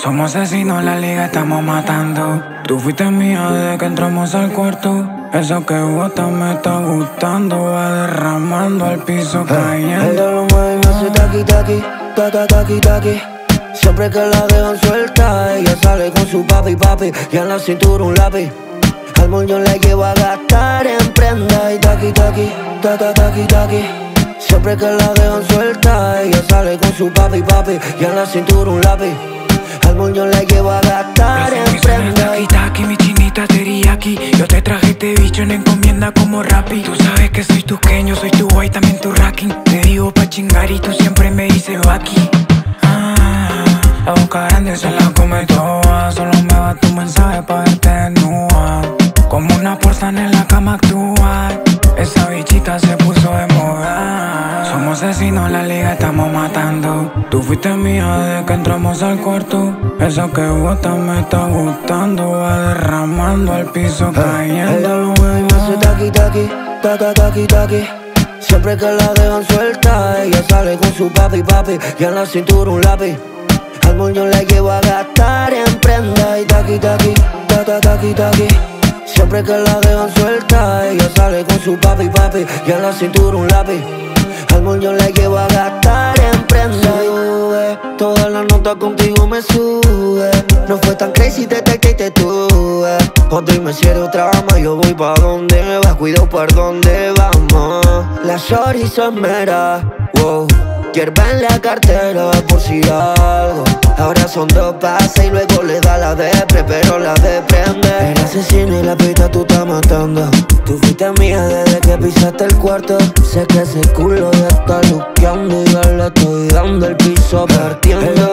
Somos asesinos, la liga estamos matando. Tú fuiste mía desde que entramos al cuarto. Eso que botas me está gustando. Va derramando al piso cayendo. Ella lo mueve y me hace taqui taqui, taqui taqui. Siempre que la dejan suelta, ella sale con su papi y en la cintura un lápiz. Al moño le llevo a gastar en prenda y taqui taqui. Siempre que la dejan suelta, ella sale con su papi y en la cintura un lápiz. Al moño le llevo a gastar en prenda. Taqui, mi chinita teriyaki. Yo te traje este bicho en encomienda como Rappi. Tú sabes que soy tu queño, soy tu guay, también tu racking. Te digo pa' chingar y tú siempre me dices Baki. La boca grande se la come toda. Solo me va tu mensaje pa' verte desnuda. Como una porza en la cama actúa. Esa bichita se puso de moda. Somos asesinos, la liga estamos matando. Tú fuiste mía desde que entramos al cuarto. Eso que botas me está gustando. Va derramando al piso cayendo. Ella lo mueve y me hace taqui taqui. Siempre que la dejan suelta, ella sale con su papi y en la cintura un lápiz. Al moño le llevo a gastar en prenda y taqui taqui. Siempre que la dejan suelta, ella sale con su papi y en la cintura un lápiz. Al moño le llevo a gastar en prenda. Todas las notas contigo me sube. No fue tan crazy desde que te tuve. O dime si eres otra ama, yo voy pa' donde vas. Cuido por donde vamos. La shorty se mera, wow. Hierba en la cartera por si algo. Ahora son dos pases y luego le da la depre, pero la deprende. El asesino y la pista tú estás matando. Tú fuiste mía desde que pisaste el cuarto. Sé que ese culo ya está luqueando y yo le estoy dando el piso partiendo.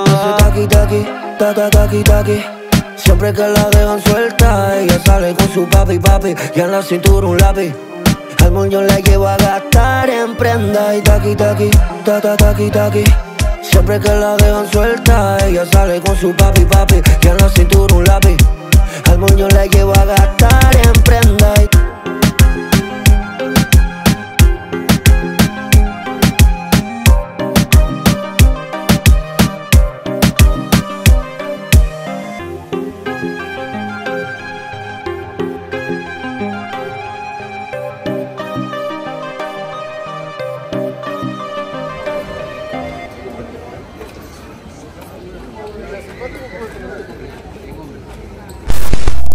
Taqui. Siempre que la dejan suelta, ella sale con su papi y en la cintura un lápiz. Al moño le llevo a gastar en prenda y taqui taqui. Siempre que la dejan suelta, ella sale con su papi y en la cintura un lápiz. Al moño le llevo a gastar en